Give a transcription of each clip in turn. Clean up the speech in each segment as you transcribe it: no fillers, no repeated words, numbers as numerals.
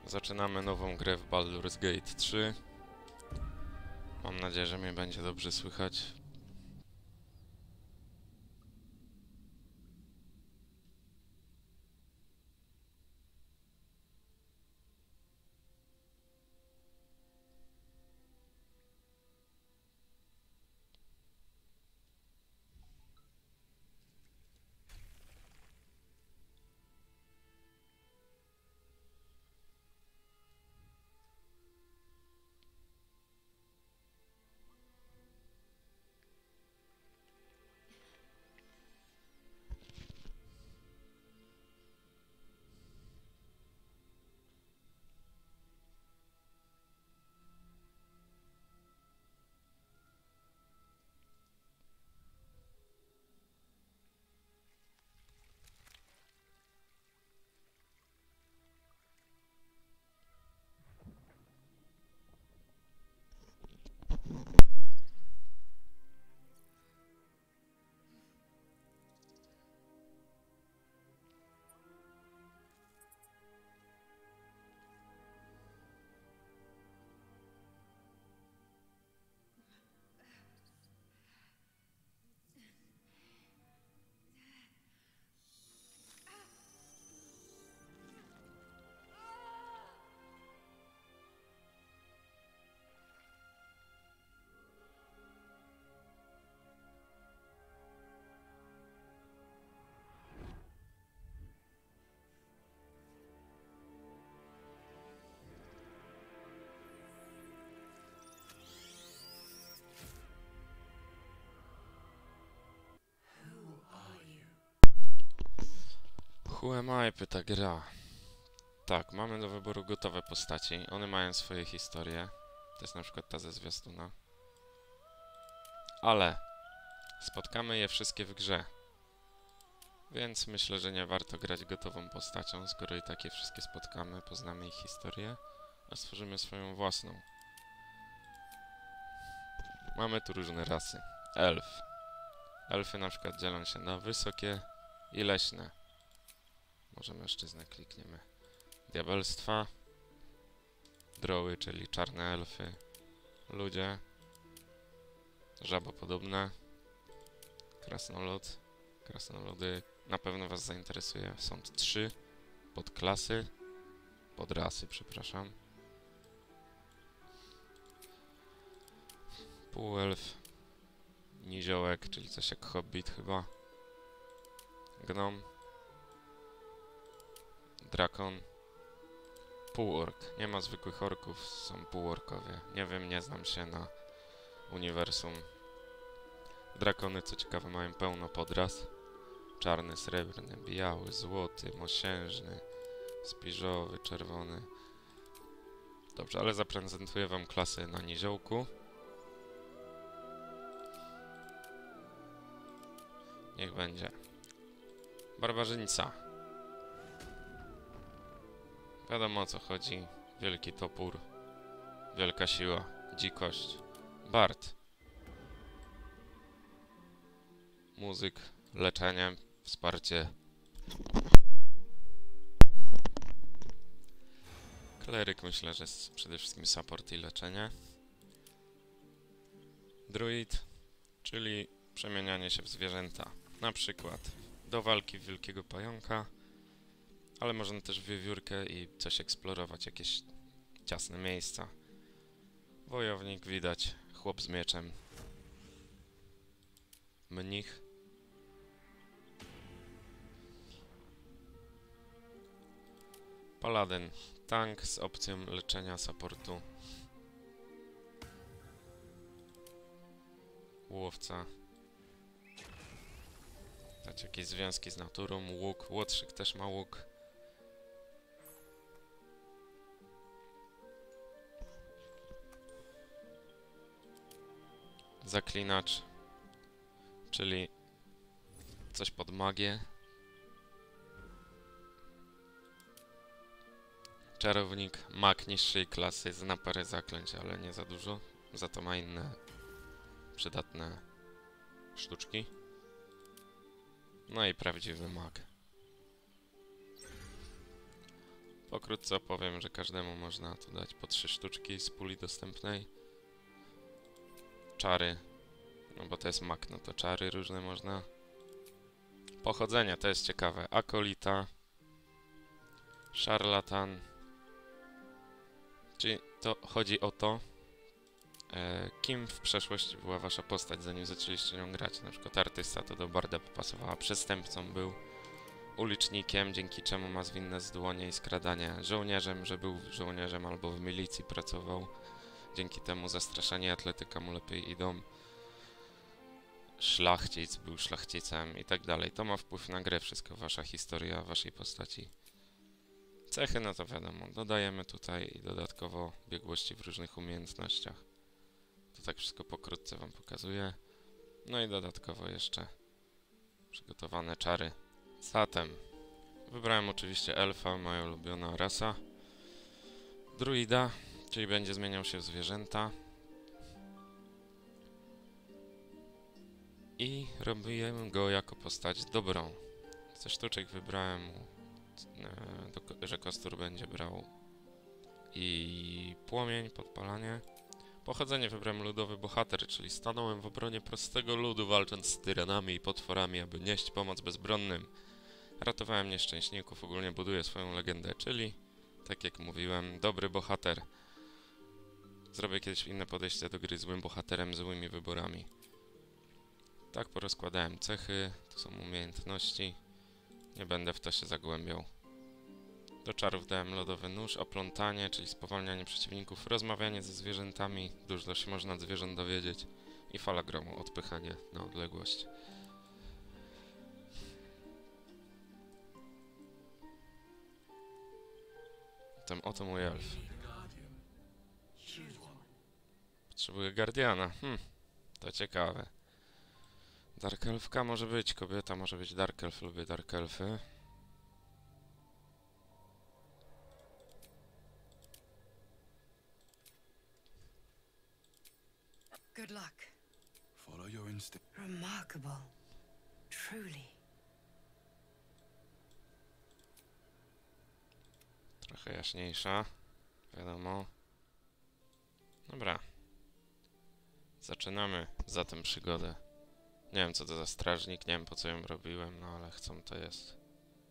Zaczynamy nową grę w Baldur's Gate 3. Mam nadzieję, że mnie będzie dobrze słychać. Who am I? Pyta gra. Tak, mamy do wyboru gotowe postaci. One mają swoje historie. To jest na przykład ta ze zwiastuna. Ale spotkamy je wszystkie w grze. Więc myślę, że nie warto grać gotową postacią, skoro i tak je wszystkie spotkamy, poznamy ich historię, a stworzymy swoją własną. Mamy tu różne rasy. Elf. Elfy na przykład dzielą się na wysokie i leśne. Może mężczyznę klikniemy. Diabelstwa. Droły, czyli czarne elfy. Ludzie. Żabopodobne. Krasnolud. Krasnoludy na pewno was zainteresuje. Są 3 podklasy. Podrasy, przepraszam. Półelf. Niziołek, czyli coś jak hobbit chyba. Gnom. Drakon. Półork. Nie ma zwykłych orków, są półorkowie. Nie wiem, nie znam się na uniwersum. Drakony, co ciekawe, mają pełno podras. Czarny, srebrny, biały, złoty, mosiężny, spiżowy, czerwony. Dobrze, ale zaprezentuję wam klasy na niziołku. Niech będzie. Barbarzyńca. Wiadomo o co chodzi. Wielki topór. Wielka siła. Dzikość. Bard. Muzyk. Leczenie. Wsparcie. Kleryk myślę, że jest przede wszystkim support i leczenie. Druid. Czyli przemienianie się w zwierzęta. Na przykład do walki w wielkiego pająka. Ale można też w wiewiórkę i coś eksplorować, jakieś ciasne miejsca. Wojownik, widać, chłop z mieczem. Mnich. Paladyn, tank z opcją leczenia, supportu. Łowca. Dać jakieś związki z naturą, łuk. Łotrzyk też ma łuk. Zaklinacz, czyli coś pod magię. Czarownik, mag niższej klasy, zna parę zaklęć, ale nie za dużo. Za to ma inne przydatne sztuczki. No i prawdziwy mag. Pokrótce opowiem, że każdemu można tu dać po 3 sztuczki z puli dostępnej. Czary, no bo to jest mak, no to czary różne można. Pochodzenie, to jest ciekawe. Akolita, szarlatan. Czyli to chodzi o to, kim w przeszłości była wasza postać, zanim zaczęliście nią grać. Na przykład artysta to do barda pasowała, przestępcą był, ulicznikiem, dzięki czemu ma zwinne z dłonie i skradanie, żołnierzem, że był żołnierzem albo w milicji pracował, dzięki temu zastraszanie i atletyka mu lepiej idą. Szlachcic, był szlachcicem i tak dalej. To ma wpływ na grę wszystko, wasza historia waszej postaci. Cechy, no to wiadomo, dodajemy tutaj i dodatkowo biegłości w różnych umiejętnościach. To tak wszystko pokrótce wam pokazuję. No i dodatkowo jeszcze przygotowane czary. Zatem wybrałem oczywiście elfa, moja ulubiona rasa. Druida, czyli będzie zmieniał się w zwierzęta. I robiłem go jako postać dobrą. Ze sztuczek wybrałem, że kostur będzie brał i płomień, podpalanie. Pochodzenie wybrałem ludowy bohater, czyli stanąłem w obronie prostego ludu, walcząc z tyranami i potworami, aby nieść pomoc bezbronnym. Ratowałem nieszczęśników, ogólnie buduję swoją legendę, czyli, tak jak mówiłem, dobry bohater. Zrobię kiedyś inne podejście do gry złym bohaterem, złymi wyborami. Tak porozkładałem cechy, to są umiejętności. Nie będę w to się zagłębiał. Do czarów dałem lodowy nóż, oplątanie, czyli spowalnianie przeciwników, rozmawianie ze zwierzętami, dużo się można od zwierząt dowiedzieć, i fala gromu, odpychanie na odległość. Zatem oto mój elf. Potrzebuję guardiana. To ciekawe. Dark elfka może być, kobieta może być dark elf, lubię dark elfy. Good luck. Follow your instinct. Remarkable. Truly. Trochę jaśniejsza, wiadomo. Dobra. Zaczynamy zatem przygodę. Nie wiem co to za strażnik, nie wiem po co ją robiłem, no ale chcą to jest.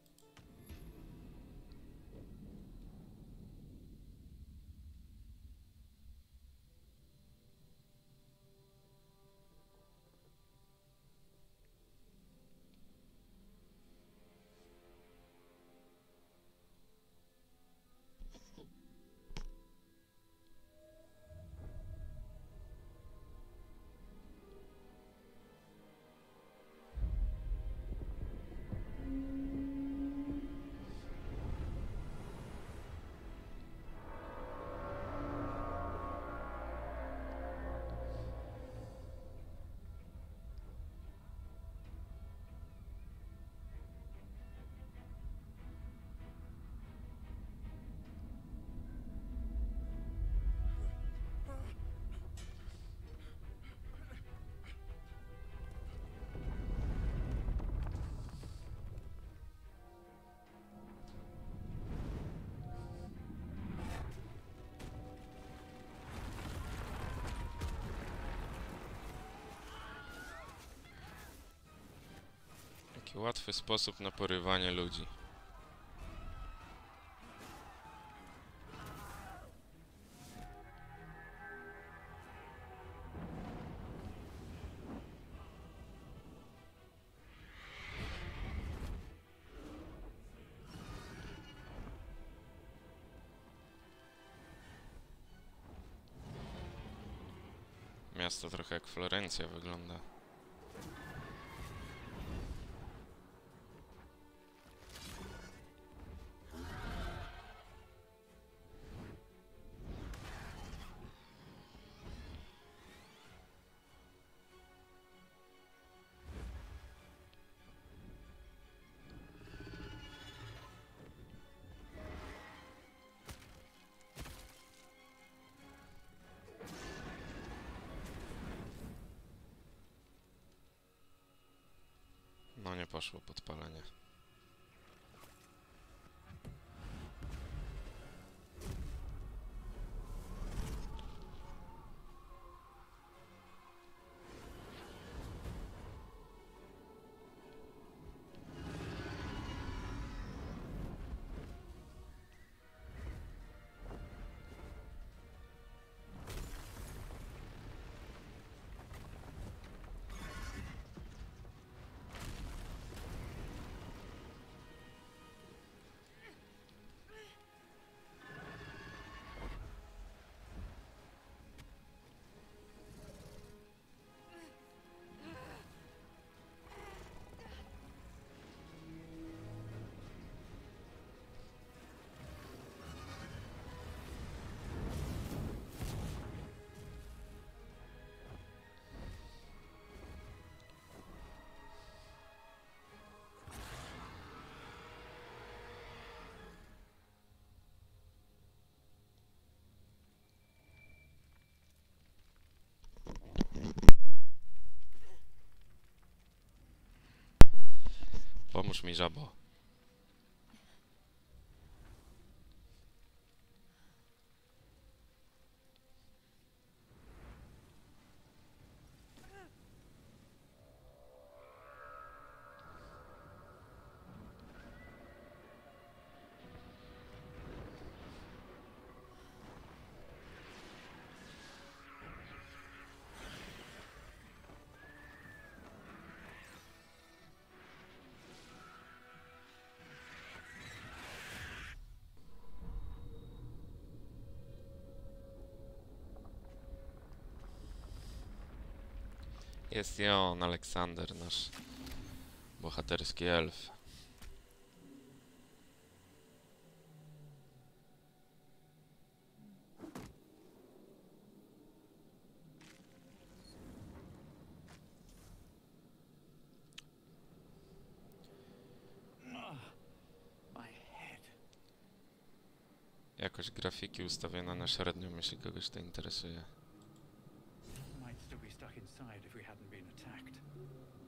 Taki łatwy sposób na porywanie ludzi. Miasto trochę jak Florencja wygląda. No nie poszło podpalenie. Pomóż mi, żabo. Jest i on, Aleksander, nasz bohaterski elf. My head. Jakoś grafiki ustawione na średnią, jeśli kogoś to interesuje. Might still be stuck inside if we hadn't been attacked.